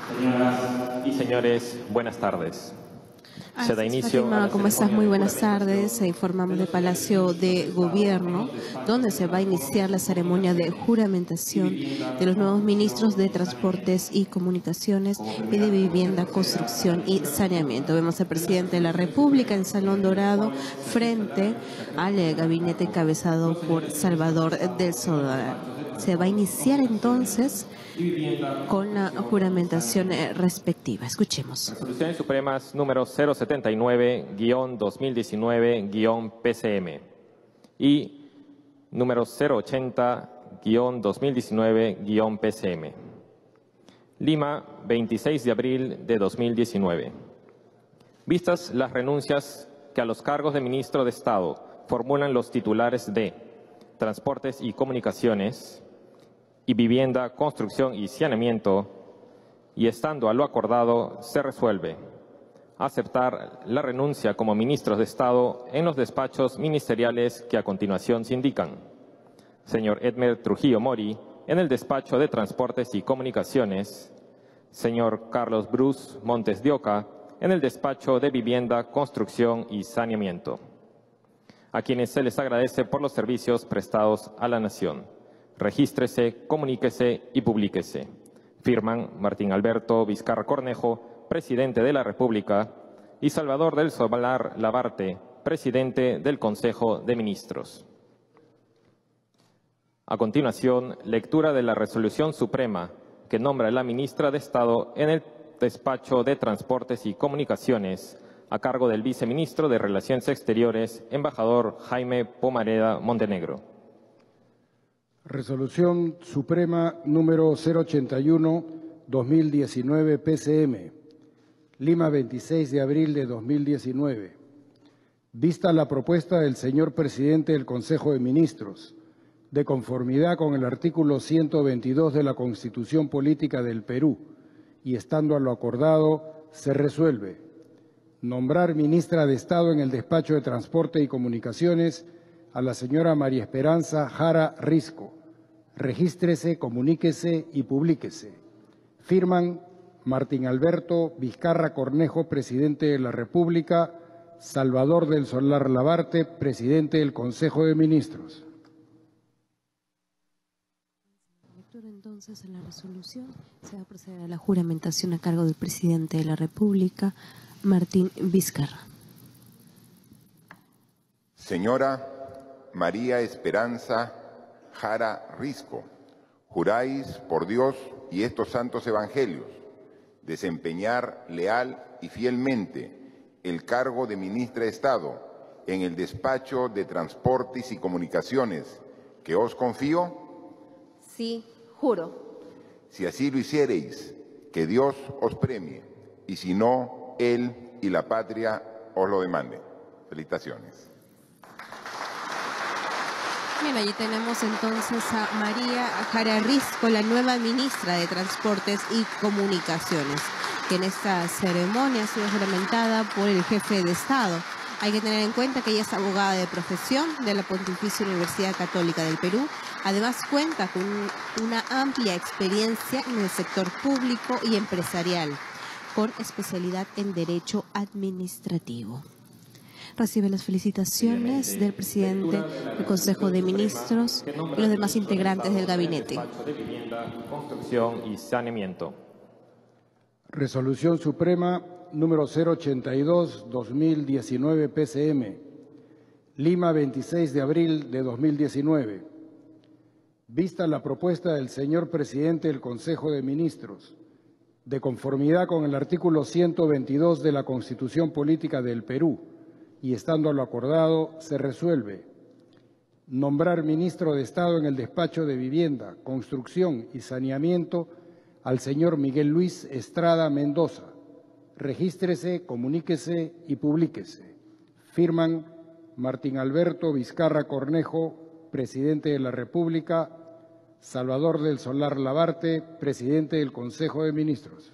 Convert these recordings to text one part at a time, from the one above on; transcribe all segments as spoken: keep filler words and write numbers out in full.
Señoras y señores, buenas tardes. Se da inicio. Fátima, ¿cómo estás? Muy buenas tardes. Informamos del Palacio de Gobierno, donde se va a iniciar la ceremonia de juramentación de los nuevos ministros de Transportes y Comunicaciones y de Vivienda, Construcción y Saneamiento. Vemos al presidente de la República en Salón Dorado frente al gabinete encabezado por Salvador del Solar. Se va a iniciar entonces con la juramentación respectiva. Escuchemos. Resoluciones Supremas número cero setenta y nueve guión dos mil diecinueve guión P C M y número cero ochenta guión dos mil diecinueve guión P C M. Lima, veintiséis de abril de dos mil diecinueve. Vistas las renuncias que a los cargos de ministro de Estado formulan los titulares de Transportes y Comunicaciones y Vivienda, Construcción y Saneamiento, y estando a lo acordado, se resuelve aceptar la renuncia como ministros de Estado en los despachos ministeriales que a continuación se indican. Señor Edmer Trujillo Mori, en el despacho de Transportes y Comunicaciones. Señor Carlos Bruce Montes de Oca, en el despacho de Vivienda, Construcción y Saneamiento, a quienes se les agradece por los servicios prestados a la Nación. Regístrese, comuníquese y publíquese. Firman Martín Alberto Vizcarra Cornejo, presidente de la República, y Salvador del Solar Labarte, presidente del Consejo de Ministros. A continuación, lectura de la Resolución Suprema que nombra a la ministra de Estado en el despacho de Transportes y Comunicaciones a cargo del viceministro de Relaciones Exteriores, embajador Jaime Pomareda Montenegro. Resolución Suprema número cero ochenta y uno guión dos mil diecinueve P C M, Lima, veintiséis de abril de dos mil diecinueve. Vista la propuesta del señor presidente del Consejo de Ministros, de conformidad con el artículo ciento veintidós de la Constitución Política del Perú, y estando a lo acordado, se resuelve nombrar ministra de Estado en el despacho de Transporte y Comunicaciones a la señora María Esperanza Jara Risco. Regístrese, comuníquese y publíquese. Firman Martín Alberto Vizcarra Cornejo, presidente de la República, Salvador del Solar Labarte, presidente del Consejo de Ministros. Entonces, en la resolución se va a proceder a la juramentación a cargo del presidente de la República, Martín Vizcarra. Señora María Esperanza Jara Risco, juráis por Dios y estos santos evangelios desempeñar leal y fielmente el cargo de ministra de Estado en el despacho de Transportes y Comunicaciones que os confío. Sí, juro. Si así lo hiciereis, que Dios os premie, y si no, Él y la patria os lo demanden. Felicitaciones. Bien, allí tenemos entonces a María Jara Risco, la nueva ministra de Transportes y Comunicaciones, que en esta ceremonia ha sido juramentada por el jefe de Estado. Hay que tener en cuenta que ella es abogada de profesión de la Pontificia Universidad Católica del Perú. Además cuenta con una amplia experiencia en el sector público y empresarial, con especialidad en Derecho Administrativo. Recibe las felicitaciones del presidente del Consejo de Ministros y los demás integrantes del gabinete. De Vivienda, Construcción y Saneamiento. Resolución Suprema número cero ochenta y dos guión dos mil diecinueve P C M, Lima, veintiséis de abril de dos mil diecinueve. Vista la propuesta del señor presidente del Consejo de Ministros, de conformidad con el artículo ciento veintidós de la Constitución Política del Perú, y estando a lo acordado, se resuelve nombrar ministro de Estado en el despacho de Vivienda, Construcción y Saneamiento al señor Miguel Luis Estrada Mendoza. Regístrese, comuníquese y publíquese. Firman Martín Alberto Vizcarra Cornejo, presidente de la República, Salvador del Solar Labarte, presidente del Consejo de Ministros.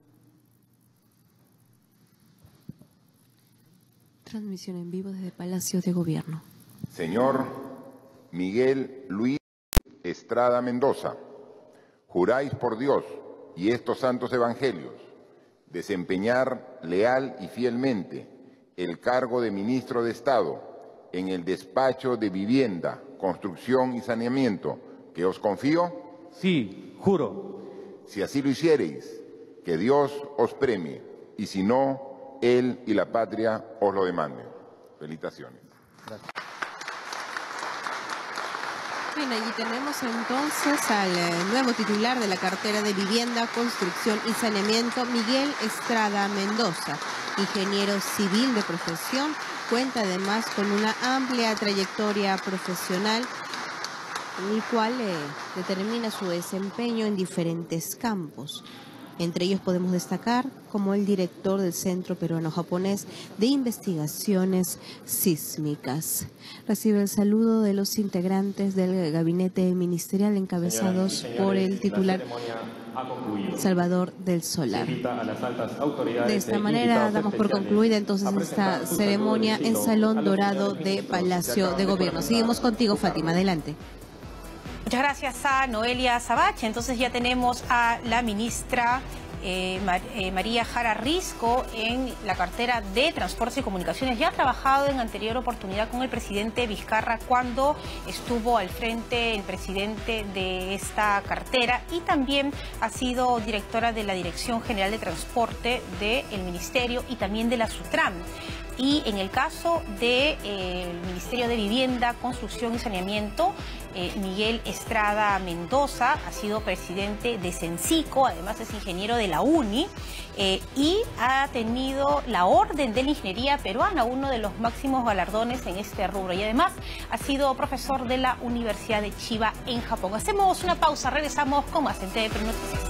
Transmisión en vivo desde Palacio de Gobierno. Señor Miguel Luis Estrada Mendoza, juráis por Dios y estos santos evangelios, desempeñar leal y fielmente el cargo de ministro de Estado en el despacho de Vivienda, Construcción y Saneamiento que os confío? Sí, juro. Si así lo hiciereis, que Dios os premie, y si no, Él y la patria os lo demanden. Felicitaciones. Gracias. Bien, allí tenemos entonces al eh, nuevo titular de la cartera de Vivienda, Construcción y Saneamiento, Miguel Estrada Mendoza, ingeniero civil de profesión, cuenta además con una amplia trayectoria profesional, el cual eh, determina su desempeño en diferentes campos. Entre ellos podemos destacar como el director del Centro Peruano-Japonés de Investigaciones Sísmicas. Recibe el saludo de los integrantes del gabinete ministerial encabezados Señoras y señores, por el titular Salvador del Solar. De esta manera damos por concluida entonces esta ceremonia en Salón Dorado de Palacio de Gobierno. Seguimos contigo, Fátima, adelante. Muchas gracias a Noelia Sabache. Entonces ya tenemos a la ministra eh, Mar, eh, María Jara Risco en la cartera de Transportes y Comunicaciones. Ya ha trabajado en anterior oportunidad con el presidente Vizcarra cuando estuvo al frente el presidente de esta cartera, y también ha sido directora de la Dirección General de Transporte del Ministerio y también de la SUTRAM. Y en el caso del de, eh, Ministerio de Vivienda, Construcción y Saneamiento, eh, Miguel Estrada Mendoza ha sido presidente de Sensico, además es ingeniero de la UNI, eh, y ha tenido la Orden de la Ingeniería Peruana, uno de los máximos galardones en este rubro. Y además ha sido profesor de la Universidad de Chiba en Japón. Hacemos una pausa, regresamos con más en T V Perú Noticias.